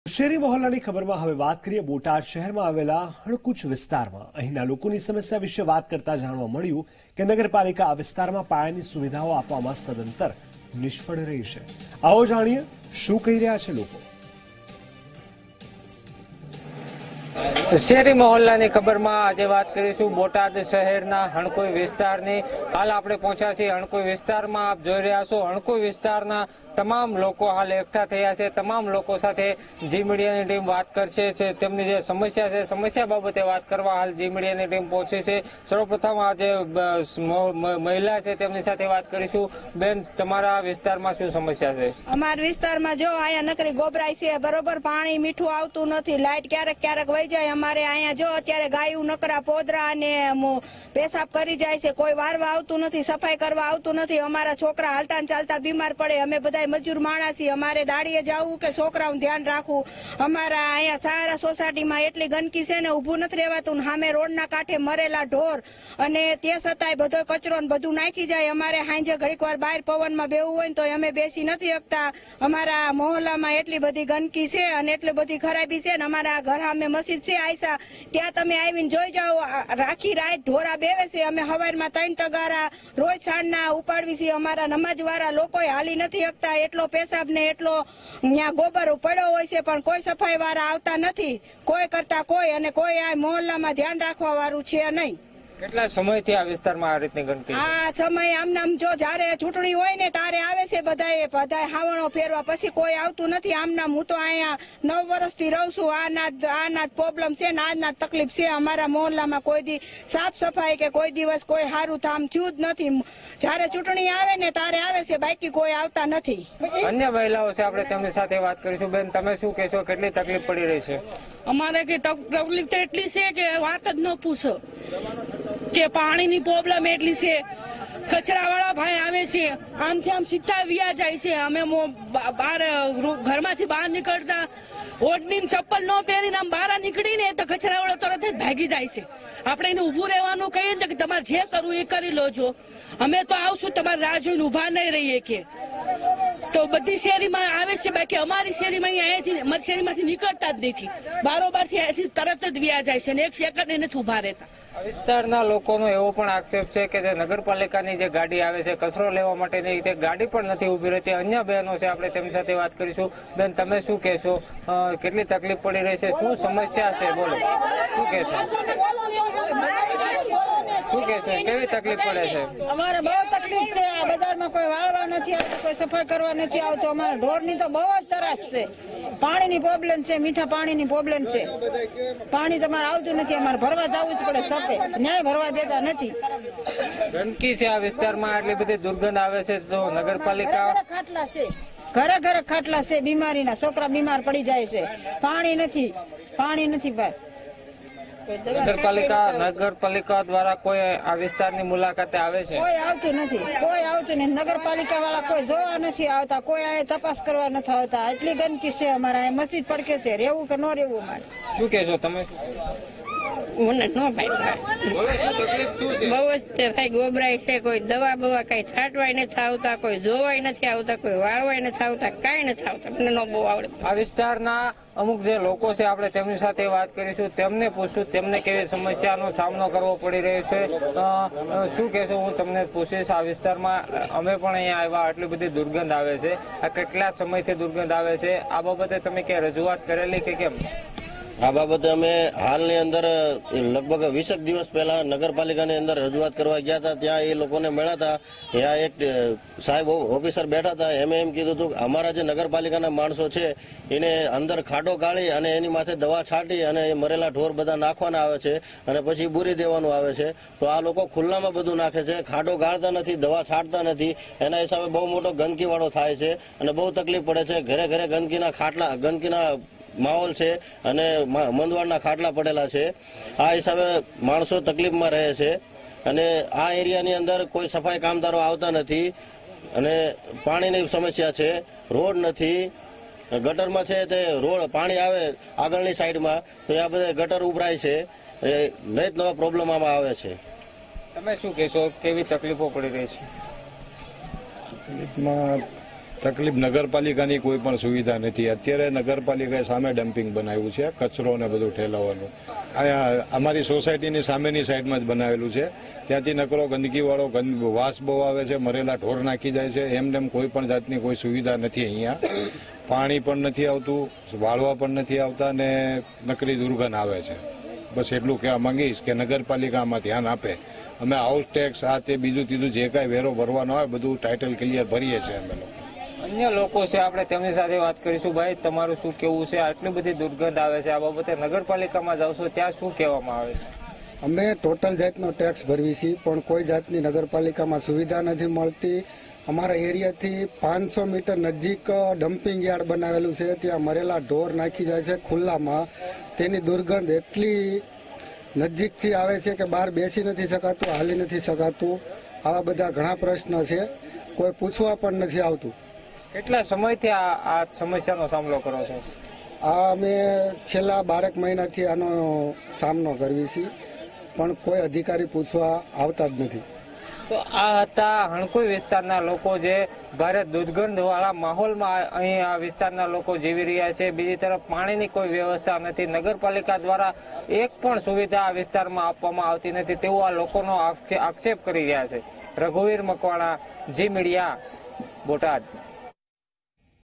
શેરી મહોલ્લાની ખબરમાં હવે વાત કરીએ બોટાદ શહેરમાં આવેલા હણકુચ વિસ્તારમાં અહીંના લોકોની સમસ્યા વિશે વાત કરતા જાણવા મળ્યું કે નગરપાલિકા આ વિસ્તારમાં પાયાની સુવિધાઓ આપવામાં સદંતર નિષ્ફળ રહી છે। આવો જાણીએ શું કહી રહ્યા છે લોકો। શેરી મહોલ્લાની ખબરમાં આજે વાત કરીશું બોટાદ શહેરના હણકોઈ વિસ્તારની। હાલ આપણે પહોંચ્યા છીએ હણકોઈ વિસ્તારમાં। આપ જોઈ રહ્યા છો હણકોઈ વિસ્તારના તમામ લોકો હાલ એકઠા થયા છે। તમામ લોકો સાથે જી મીડિયાની ટીમ વાત કરશે। તેમની જે સમસ્યા છે સમસ્યા બાબતે વાત કરવા હાલ જી મીડિયાની ટીમ પહોંચી છે। સૌપ્રથમ આ જે મહિલા છે તેમની સાથે વાત કરીશું। બેન, તમારા વિસ્તારમાં શું સમસ્યા છે? અમારા વિસ્તારમાં જો અહીંયા નકરી ગોબરાઈ છે, બરોબર પાણી મીઠું આવતું નથી, લાઈટ ક્યારેક ક્યારેક વહી જાય। અમારે અહીંયા જો અત્યારે ગાયું નકરા પોદરા અને પેશાબ કરી જાય છે, કોઈ વારવા આવતું નથી, સફાઈ કરવા આવતું નથી। અમારા છોકરા હાલતા ચાલતા બીમાર પડે। અમે બધા મજૂર માણસ છીએ, અમારે દાડીએ જવું કે છોકરાઓનું ધ્યાન રાખવું। અમારા અહીંયા સારા સોસાયટીમાં એટલી ગંદકી છે ને ઊભું નથી રહેવાતું। સામે રોડના કાંઠે મરેલા ઢોર અને તે છતાંય બધો કચરો ને બધું નાખી જાય। અમારે સાંજે ઘડીક વાર બહાર પવનમાં બેવું હોય ને તો અમે બેસી નથી શકતા। અમારા મહોલ્લામાં એટલી બધી ગંદકી છે અને એટલી બધી ખરાબી છે ને અમારા ઘર સામે મસ્જિદ છે આયસા, ત્યાં તમે આવીને જોઈ જાઓ, રાખી રાત ઢોરા બેવે છે। અમે સવારમાં 3 ટગારા રોજ સાંજના ઉપાડવી છીએ। અમારા નમાજ વાળા લોકો હાલી નથી શકતા, એટલો પેશાબ ને એટલો ત્યાં ગોબર પડ્યો હોય છે, પણ કોઈ સફાઈ વાળા આવતા નથી, કોઈ કરતા કોઈ, અને કોઈ આ મહોલ્લામાં ધ્યાન રાખવા વાળું છે નહીં। કેટલા સમયથી આ વિસ્તારમાં આ રીતની ગંદકી? આ સમય આમ જો જયારે ચૂંટણી હોય ને તારે આવે છે બધા હાવણો ફેરવા, પછી કોઈ આવતું નથી આમનામ। હું તો અહીંયા 9 વર્ષથી રહું છું। આના પ્રોબ્લેમ છે ને આજના તકલીફ છે। અમારા મહોલ્લામાં કોઈ દી સાફ સફાઈ કે કોઈ દિવસ કોઈ સારું કામ થયું જ નથી। જયારે ચૂંટણી આવે ને તારે આવે છે, બાકી કોઈ આવતા નથી। અન્ય મહિલાઓ છે, આપણે તેમની સાથે વાત કરીશું। બેન, તમે શું કહેશો, કેટલી તકલીફ પડી રહી છે? અમારે કે તકલીફ તો એટલી છે કે વાત જ ન પૂછો, કે પાણીની પ્રોબ્લેમ એટલી છે। કચરા વાળા ભાઈ આવે છે, આમથી આમ સીધા વ્યા જાય છે। અમે ઘરમાંથી બહાર નીકળતા ઓઢની ચપ્પલ ન પહેરીને આમ બહાર નીકળીને તો કચરા વાળો તરત જ ભાગી જાય છે। આપણે એને ઉભું રહેવાનું કહીએ ને કે તમારે જે કરવું એ કરી લો છો, અમે તો આવશું, તમારે રાહ જોઈને ઉભા નહીં રહીએ કે। તો બધી શેરીમાં આવે છે, બાકી અમારી શેરીમાં અહીંયાથી અમારી શેરીમાંથી નીકળતા જ નથી, બારોબારથી અહીંયાથી તરત જ વ્યા જાય છે ને 1 સેકન્ડ નથી ઉભા રહેતા। વિસ્તારના લોકોનો એવો પણ આક્ષેપ છે કે જે નગરપાલિકાની જે ગાડી આવે છે કચરો લેવા માટેની, તે ગાડી પણ નથી ઉભી રહેતી। અન્ય બહેનો છે, આપણે તેમની સાથે વાત કરીશું। બેન, તમે શું કહેશો, કેટલી તકલીફ પડી રહી છે, શું સમસ્યા છે, બોલો, શું કહેશો? શું કહેશો, કેવી તકલીફ પડે છે? અમારે બહુ તકલીફ છે। આ બજારમાં કોઈ વાળવા નથી આવતું, કોઈ સફાઈ કરવા નથી આવતું। અમારા ઢોરની તો બહુ જ તરાસ છે। પાણીની પ્રોબ્લેમ છે, મીઠા પાણીની પ્રોબ્લેમ છે। પાણી તમારે આવતું નથી, અમારે ભરવા જવું જ પડે, સફે ન્યાય ભરવા દેતા નથી। ગંદકી છે આ વિસ્તારમાં, આટલી બધી દુર્ગંધ આવે છે, તો નગરપાલિકા ખાટલા છે, ઘરે ઘરે ખાટલા છે, બીમારીના છોકરા બીમાર પડી જાય છે। પાણી નથી ભાઈ। નગરપાલિકા દ્વારા કોઈ આ વિસ્તારની મુલાકાતે આવે છે? કોઈ આવતું નથી। નગરપાલિકા વાળા કોઈ જોવા નથી આવતા, કોઈ આ તપાસ કરવા નથી આવતા। એટલી ગંદકી છે અમારા મસ્જિદ પડકે છે, રહેવું કે ન રહેવું અમારે। શું કહેશો તમે? મને ન ભાઈ બહુ જ તે ભાઈ ગોબરાય છે, કોઈ દવા બવા કઈ છાંટવાય નથી આવતા, કોઈ જોવાય નથી આવતા, કોઈ વાળવાય નથી આવતા, કઈ નથી આવતા। મને ન બહુ આવડે। આ વિસ્તારના અમુક જે લોકો છે, આપણે તેમની સાથે વાત કરીશું, તેમને પૂછશું તેમને કેવી સમસ્યાનો સામનો કરવો પડી રહ્યો છે। શું કહેશો, હું તમને પૂછીશ। આ વિસ્તારમાં અમે પણ અહીંયા આવ્યા, આટલી બધી દુર્ગંધ આવે છે, આ કેટલા સમયથી દુર્ગંધ આવે છે, આ બાબતે તમે ક્યાં રજૂઆત કરેલી કે કેમ? આ બાબતે અમે હાલની અંદર લગભગ 20 દિવસ પહેલા નગરપાલિકાની અંદર રજૂઆત કરવા ગયા હતા। ત્યાં એ લોકોને મળ્યા હતા, ત્યાં એક સાહેબ ઓફિસર બેઠા હતા। એમ કીધું હતું કે અમારા જે નગરપાલિકાના માણસો છે એને અંદર ખાડો ગાળી અને એની માથે દવા છાંટી અને એ મરેલા ઢોર બધા નાખવાના આવે છે અને પછી બૂરી દેવાનું આવે છે। તો આ લોકો ખુલ્લામાં બધું નાખે છે, ખાડો ગાળતા નથી, દવા છાંટતા નથી। એના હિસાબે બહુ મોટો ગંદકીવાળો થાય છે અને બહુ તકલીફ પડે છે। ઘરે ઘરે ગંદકીના માહોલ છે અને મંદવાડના ખાટલા પડેલા છે। આ હિસાબે માણસો તકલીફમાં રહે છે અને આ એરિયાની અંદર કોઈ સફાઈ કામદારો આવતા નથી અને પાણીની સમસ્યા છે, રોડ નથી, ગટરમાં છે તે રોડ પાણી આવે આગળની સાઈડમાં તો આ બધા ગટર ઉભરાય છે, નહીત નવા પ્રોબ્લેમ આમાં આવે છે। તમે શું કહેશો, કેવી તકલીફો પડી રહી છે? તકલીફમાં તકલીફ નગરપાલિકાની કોઈ પણ સુવિધા નથી. અત્યારે નગરપાલિકાએ સામે ડમ્પિંગ બનાવ્યું છે, કચરો ને બધું ઠેલાવવાનું. અહીંયા અમારી સોસાયટીની સામેની સાઈડમાં જ બનાવેલું છે. ત્યાંથી નકરો ગંદકીવાળો વાસ બહુ આવે છે, મરેલા ઢોર નાખી જાય છે. એમને કોઈ પણ જાતની કોઈ સુવિધા નથી અહીંયા. પાણી પણ નથી આવતું, વાળવા પણ નથી આવતા ને નકરી દુર્ગંધ આવે છે. બસ એટલું કહેવા માંગીશ કે નગરપાલિકા આમાં ધ્યાન આપે. અમે હાઉસ ટેક્સ આ તે બીજું ત્રીજું જે કાંઈ વેરો ભરવાનો હોય બધું ટાઇટલ ક્લિયર ભરીએ છીએ અમે લોકો. અન્ય લોકો છે, આપણે તેમની સાથે વાત કરીશું. ભાઈ, તમારું શું કેવું છે? આટલી બધી દુર્ગંધ આવે છે, આ બાબતે નગરપાલિકામાં જાવ છો ત્યાં શું કહેવામાં આવે છે? અમે ટોટલ જાતનો ટેક્સ ભરવી છીએ પણ કોઈ જાતની નગરપાલિકામાં સુવિધા નથી મળતી. અમારા એરિયાથી 500 મીટર નજીક ડમ્પિંગ યાર્ડ બનાવેલું છે. ત્યાં મરેલા ઢોર નાખી જાય છે ખુલ્લામાં. તેની દુર્ગંધ એટલી નજીકથી આવે છે કે બહાર બેસી નથી શકાતું, હાલી નથી શકાતું. આવા બધા ઘણા પ્રશ્ન છે, કોઈ પૂછવા પણ નથી આવતું. કેટલા સમયથી આ સમસ્યાનો સામનો કરો છો? આ અમે છેલ્લા 12 મહિનાથી આનો સામનો કરવી છીએ પણ કોઈ અધિકારી પૂછવા આવતા જ નથી. તો આ હતા હણકોઈ વિસ્તારના લોકો જે ભારે દુર્ગંધવાળા માહોલમાં અહીં આ વિસ્તારના લોકો જીવી રહ્યા છે. બીજી તરફ પાણીની કોઈ વ્યવસ્થા નથી. નગરપાલિકા દ્વારા એક પણ સુવિધા આ વિસ્તારમાં આપવામાં આવતી નથી તેવો આ લોકોનો આક્ષેપ કરી રહ્યા છે. રઘુવીર મકવાણા, જી મીડિયા, બોટાદ.